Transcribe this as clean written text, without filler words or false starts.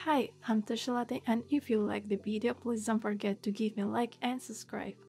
Hi, I'm TeshiiLatte, and if you like the video, please don't forget to give me a like and subscribe.